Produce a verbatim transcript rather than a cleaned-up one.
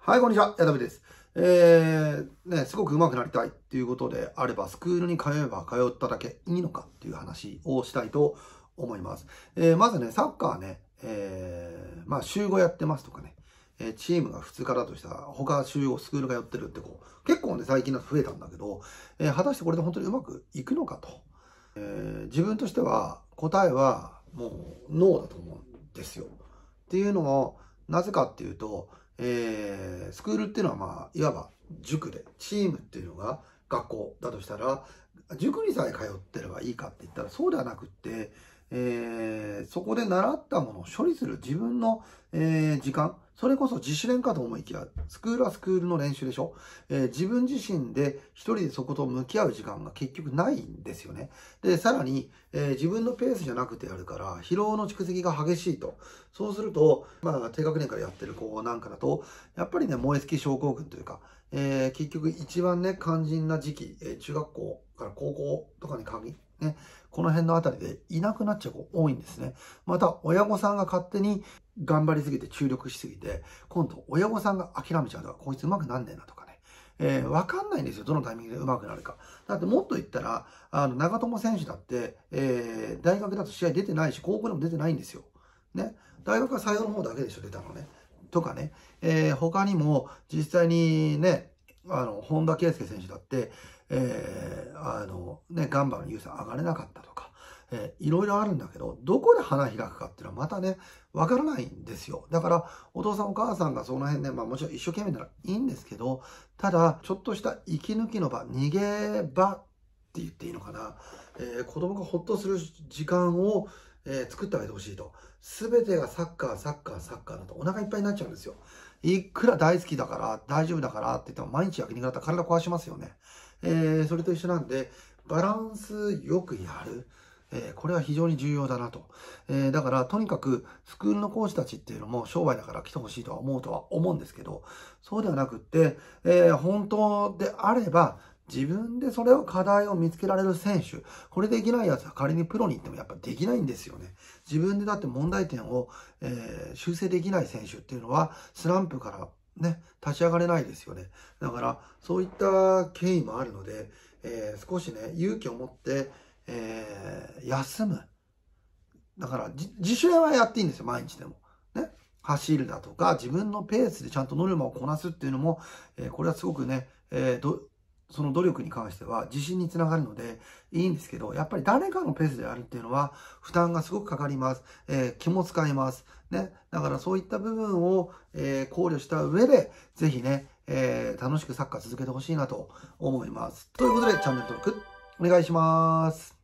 はい、こんにちは。やだべです。えー、ね、すごく上手くなりたいっていうことであれば、スクールに通えば通っただけいいのかっていう話をしたいと思います。えー、まずね、サッカーね、えー、まあ、週ごやってますとかね、えー、チームがふつかだとしたら、他週ごスクールがやってるってこう、結構ね、最近だと増えたんだけど、えー、果たしてこれで本当にうまくいくのかと。えー、自分としては、答えはもうノーだと思うんですよ。っていうのも、なぜかっていうと、えー、スクールっていうのはまあ、いわば塾で、チームっていうのが学校だとしたら、塾にさえ通ってればいいかって言ったらそうではなくって、えー、そこで習ったものを処理する自分の、えー、時間、それこそ自主練かと思いきや、スクールはスクールの練習でしょ、えー、自分自身で一人でそこと向き合う時間が結局ないんですよね。で、さらに、えー、自分のペースじゃなくてやるから、疲労の蓄積が激しいと。そうすると、まあ、低学年からやってる子なんかだと、やっぱりね、燃え尽き症候群というか、えー、結局一番ね、肝心な時期、えー、中学校から高校とかに限り、ね、この辺のあたりでいなくなっちゃう子多いんですね。また、親御さんが勝手に頑張りすぎて注力しすぎて、今度親御さんが諦めちゃうとか、こいつ上手くなんねえなとかね。えー、わかんないんですよ。どのタイミングで上手くなるか。だってもっと言ったら、あの、長友選手だって、えー、大学だと試合出てないし、高校でも出てないんですよ。ね。大学は最後の方だけでしょ、出たのね。とかね。えー、他にも、実際にね、あの、本田圭佑選手だって、えー、あの、ね、ガンバの優勝上がれなかったとか、えー、いろいろあるんだけど、どこで花開くかっていうのはまたね、わからないんですよ。だから、お父さんお母さんがその辺ね、まあもちろん一生懸命ならいいんですけど、ただ、ちょっとした息抜きの場、逃げ場って言っていいのかな。えー、子供がほっとする時間を、えー、作ってあげてほしいと。すべてがサッカー、サッカー、サッカーだとお腹いっぱいになっちゃうんですよ。いくら大好きだから、大丈夫だからって言っても毎日焼肉だったら体壊しますよね。えー、それと一緒なんで、バランスよくやる。えー、これは非常に重要だなと。えー、だから、とにかく、スクールの講師たちっていうのも商売だから来てほしいとは思うとは思うんですけど、そうではなくって、えー、本当であれば、自分でそれを課題を見つけられる選手。これできないやつは仮にプロに行ってもやっぱできないんですよね。自分でだって問題点を、えー、修正できない選手っていうのは、スランプからね、立ち上がれないですよね。だから、そういった経緯もあるので、えー、少しね、勇気を持って、えー、休む。だから、自主練はやっていいんですよ、毎日でも。ね。走るだとか、自分のペースでちゃんとノルマをこなすっていうのも、えー、これはすごくね、えー、ど、その努力に関しては自信につながるのでいいんですけど、やっぱり誰かのペースでやるっていうのは負担がすごくかかります。えー、気も使います。ね。だからそういった部分を、えー、考慮した上で、ぜひね、えー、楽しくサッカー続けてほしいなと思います。ということで、チャンネル登録お願いします。